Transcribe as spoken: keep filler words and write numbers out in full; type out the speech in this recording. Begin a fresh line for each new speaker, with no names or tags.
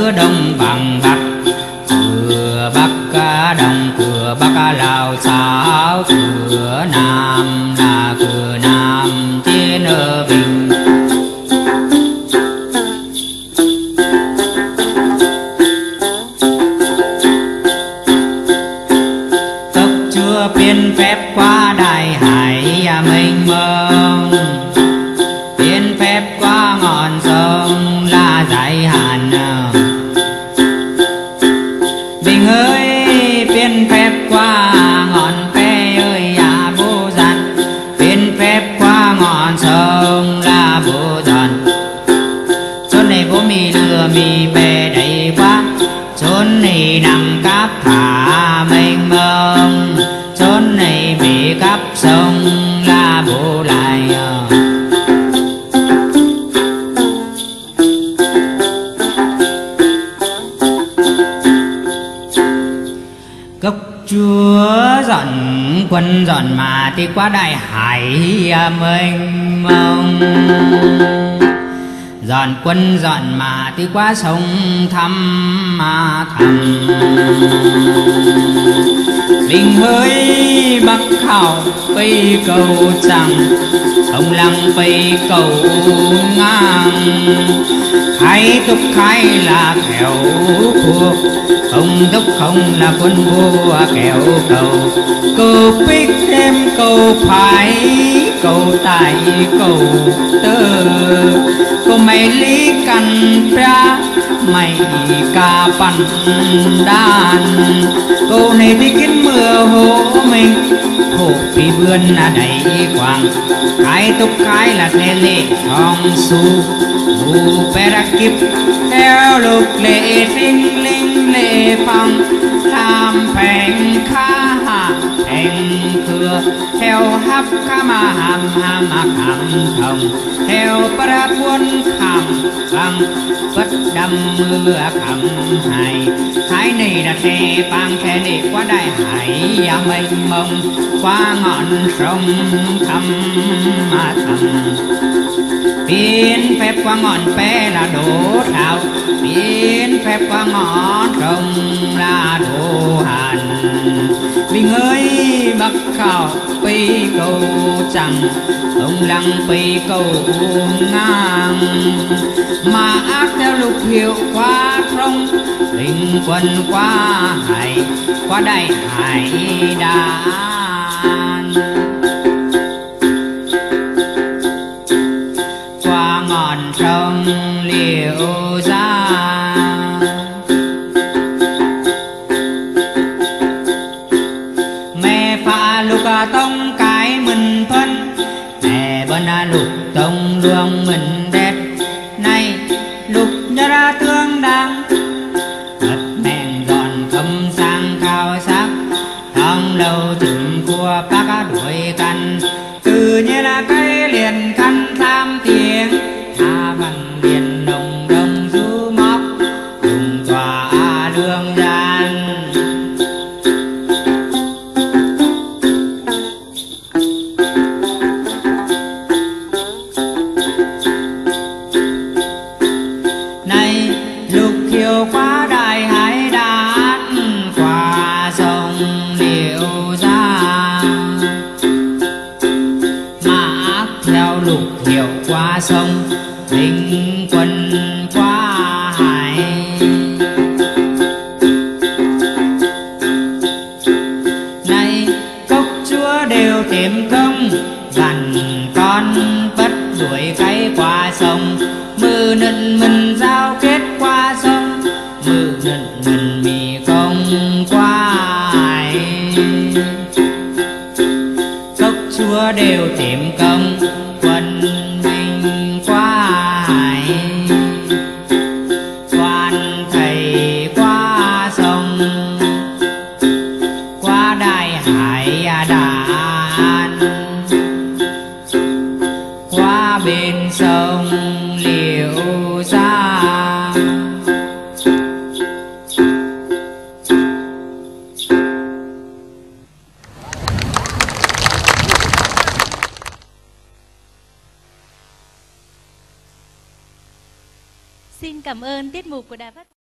cửa đông bằng bắc, cửa bắc đông cửa bắc Lào Xáo, cửa nam là cửa nam trên ở Bình. Tốc chúa biên phép qua đại hải mênh mông, biên phép qua ngọn sông là giải hạn. Bình ơi biên phép qua ngọn pe ơi à bố dặn, biên phép qua ngọn sông là bố dặn. Chốn này bố mì lừa mì bè đầy quá, chốn này nằm cáp thả mênh mông, chốn này bị cáp sông là bố lại. Cốc chúa dọn quân dọn mà thì qua đại hải mênh mông, dọn quân dọn mà thì qua sông thăm mà thầm. Bình hơi bắc khảo cây cầu chẳng, ông lăng cây cầu ngang. Khai túc khai là khéo thuộc, không túc không là quân vua khéo cầu. Cầu bích thêm cầu phải, cầu tài cầu tơ, cầu mày lý căn pra mày ca pan đàn. Cầu này thì kiến mưa hố mình, hổ phi vươn là đầy quang. Khai túc khai là thế lệ thong su, mù bè ra kịp theo lục lệ sinh linh lệ phong. Làm phèn kha hạ thành thừa, theo hấp kha ma hàm hàm ma khảm thông, theo para quân khảm bằng bất đâm mưa khảm hài. Thái này là xe bang khe lệ qua đại hải mênh mông, qua ngọn sông thăm mà thầm. Biên phép qua ngọn pe là đổ thảo, biên phép qua ngọn sông là đổ hàn. Bình ơi bắc khảo pi cầu chẳng, ông lăng pi cầu ngang. Mà ác theo lục hiệu qua sông, linh quân qua hải, qua đại hải đàn. Qua ngọn sông Liễu Gia, mẹ pha lục tông cái mình phân, mẹ bên lục tông luông mình đẹp. Này lục nhớ ra tương đang, thật mẹn dọn cầm sang cao sắc. Thong đầu chừng của bác đuổi căn, từ như là cây liền căn tham tiếng. Tha văn điền đồng đồng du móc, cùng tòa lương gian. Này lục kiều qua đại hải đàn, qua sông Liễu Gia. Mà theo lục kiều qua sông, linh quân qua hải. Này cốc chúa đều tìm công, dặn con bất đuổi cái qua sông. Mư nịnh mình giao kết qua sông, mư nịnh mình mì công qua hải. Cốc chúa đều tìm công, quân binh qua hải. Toàn thầy qua sông, qua đại hải đàn, qua bên sông Liễu Gia.
Xin cảm ơn tiết mục của Đài Phát